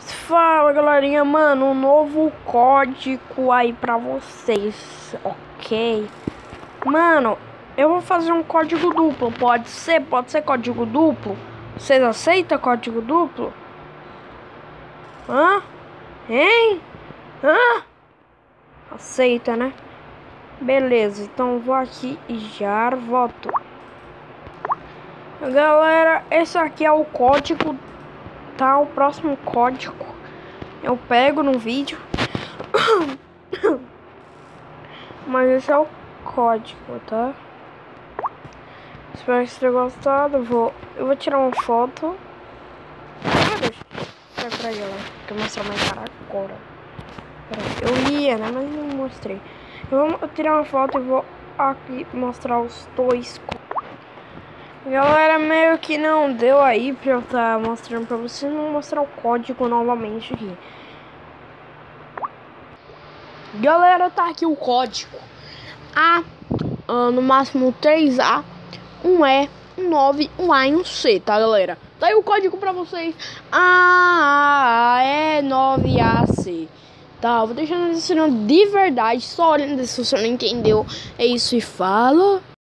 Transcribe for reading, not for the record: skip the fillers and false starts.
Fala galerinha, mano, um novo código aí pra vocês, ok? Mano, eu vou fazer um código duplo, pode ser código duplo? Vocês aceitam código duplo? Hã? Hein? Hã? Aceita, né? Beleza, então eu vou aqui e já volto. Galera, esse aqui é o código, tá? O próximo código eu pego no vídeo. Mas esse é o código, tá? Espero que vocês tenham gostado. Eu vou tirar uma foto. Vai pra ela, que eu vou mostrar mais cara agora. Eu ia, né? Mas não mostrei. Eu vou tirar uma foto e vou aqui mostrar os dois. Galera, meio que não deu aí pra eu estar mostrando pra vocês. Vou mostrar o código novamente aqui. Galera, tá aqui o código A, no máximo 3A, 1E, 1 9, 1A e 1 C, tá galera? Tá aí o código pra vocês. E 9AC. Tá, vou deixar na descrição de verdade. Só olha na descrição se você não entendeu. É isso e fala.